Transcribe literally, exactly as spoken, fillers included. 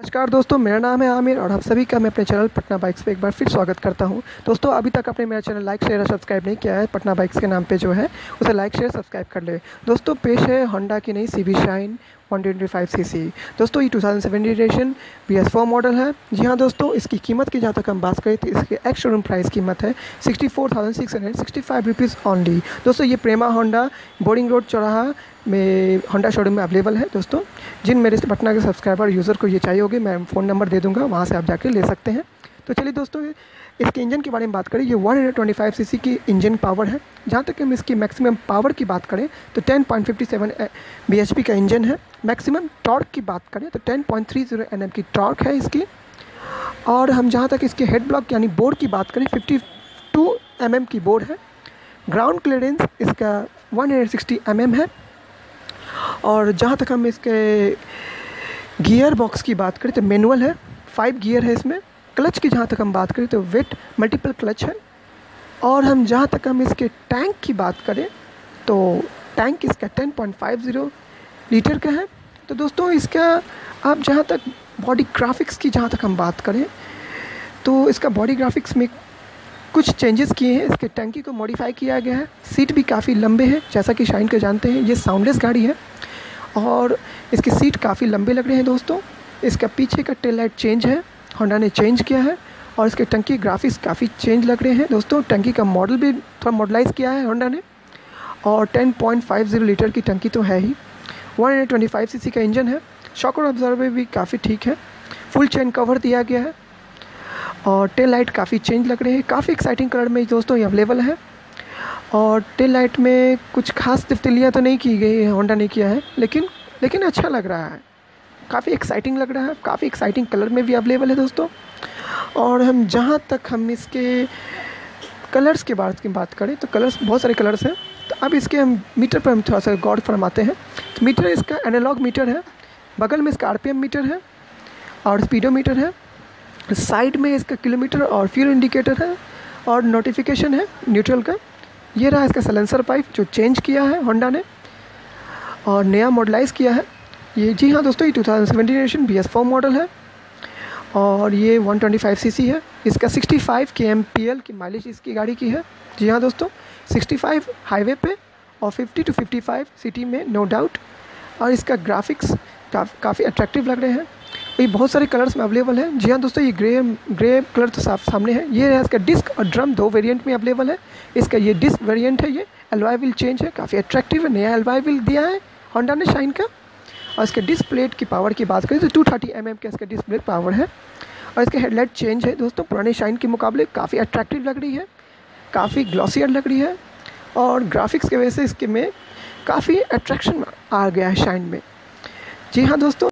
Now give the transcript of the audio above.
नमस्कार दोस्तों, मेरा नाम है आमिर और आप सभी का मैं अपने चैनल पटना बाइक्स पे एक बार फिर स्वागत करता हूं। दोस्तों, अभी तक आपने मेरा चैनल लाइक शेयर और सब्सक्राइब नहीं किया है, पटना बाइक्स के नाम पे जो है उसे लाइक शेयर सब्सक्राइब कर ले। दोस्तों, पेश है होंडा की नई C B Shine one twenty five C C. दोस्तों, ये two thousand seventeen edition B S four model है। जी हाँ दोस्तों, इसकी कीमत की जहाँ तक हम बात करें तो इसकी एक्स शोरूम प्राइस कीमत है sixty four thousand six hundred sixty five rupees only. दोस्तों, ये प्रेमा होंडा बोरिंग रोड चौराहा में होंडा शोरूम में अवेलेबल है। दोस्तों, जिन मेरे पटना के सब्सक्राइबर यूज़र को ये चाहिए होगी, मैं फ़ोन नंबर दे दूंगा, वहाँ से आप जाके ले सकते हैं। तो चलिए दोस्तों, इसके इंजन के बारे में बात करें। ये one twenty five C C की इंजन पावर है। जहाँ तक हम इसकी मैक्सिमम पावर की बात करें तो ten point five seven B H P का इंजन है। मैक्सिमम टॉर्क की बात करें तो ten point three zero N M की टॉर्क है इसकी। और हम जहाँ तक इसके हेड ब्लॉक यानी बोर्ड की बात करें, फिफ्टी टू एम एम की बोर्ड है। ग्राउंड क्लियरेंस इसका वन सिक्सटी एम एम है। और जहाँ तक हम इसके गियर बॉक्स की बात करें तो मैनुअल है, फाइव गियर है इसमें। क्लच की जहाँ तक हम बात करें तो वेट मल्टीपल क्लच है। और हम जहाँ तक हम इसके टैंक की बात करें तो टैंक इसका ten point five zero litre का है। तो दोस्तों, इसका आप जहाँ तक बॉडी ग्राफिक्स की जहाँ तक हम बात करें तो इसका बॉडी ग्राफिक्स में कुछ चेंजेस किए हैं। इसके टंकी को मॉडिफाई किया गया है। सीट भी काफ़ी लंबे हैं, जैसा कि शाइन को जानते हैं ये साउंडलेस गाड़ी है और इसकी सीट काफ़ी लंबे लग रहे हैं। दोस्तों, इसका पीछे का टेल लाइट चेंज है, होंडा ने चेंज किया है। और इसके टंकी ग्राफिक्स काफ़ी चेंज लग रहे हैं। दोस्तों, टंकी का मॉडल भी थोड़ा मॉडलाइज किया है होंडा ने। और ten point five zero litre की टंकी तो है ही। One twenty five C C का इंजन है। शॉक और ऑब्जर्वर भी काफ़ी ठीक है। फुल चेन कवर दिया गया है और टेल लाइट काफ़ी चेंज लग रहे हैं। काफ़ी एक्साइटिंग कलर में दोस्तों ये अवेलेबल है। और टेल लाइट में कुछ खास तब्दीलियाँ तो नहीं की गई है, होंडा ने किया है, लेकिन लेकिन अच्छा लग रहा है, काफ़ी एक्साइटिंग लग रहा है। काफ़ी एक्साइटिंग कलर में भी अवेलेबल है दोस्तों। और हम जहाँ तक हम इसके कलर्स के बारे में बात करें तो कलर्स बहुत सारे कलर्स हैं। तो अब इसके हम मीटर पर हम थोड़ा सा गौर फरमाते हैं। तो मीटर इसका एनालॉग मीटर है, बगल में इसका आर पी एम मीटर है और स्पीडोमीटर है। साइड में इसका किलोमीटर और फ्यूल इंडिकेटर है और नोटिफिकेशन है न्यूट्रल का। ये रहा इसका सलेंसर पाइप जो चेंज किया है होंडा ने और नया मॉडलाइज किया है ये। जी हाँ दोस्तों, ये two thousand seventeen edition B S four model है और ये one twenty five C C है। इसका sixty five K M P L की माइलेज इसकी गाड़ी की है। जी हाँ दोस्तों, सिक्सटी फाइव हाईवे पे और fifty two fifty five city में, नो डाउट। और इसका ग्राफिक्स काफ़ी अट्रैक्टिव लग रहे हैं। ये बहुत सारे कलर्स में अवेलेबल है। जी हाँ दोस्तों, ये ग्रे ग्रे कलर तो साफ सामने है। ये है इसका डिस्क और ड्रम दो वेरिएंट में अवेलेबल है। इसका ये डिस्क वेरिएंट है, ये एलॉय व्हील चेंज है, काफ़ी अट्रैक्टिव है। नया एलॉय व्हील दिया है होंडा ने शाइन का। और इसके डिस्क प्लेट की पावर की बात करें तो टू थर्टी एम एम का इसका डिस्क प्लेट पावर है। और इसका हेडलाइट चेंज है दोस्तों, पुराने शाइन के मुकाबले काफ़ी अट्रैक्टिव लग रही है, काफ़ी ग्लॉसियर लग रही है। और ग्राफिक्स की वजह से इसके में काफ़ी अट्रैक्शन आ गया है शाइन में। जी हाँ दोस्तों।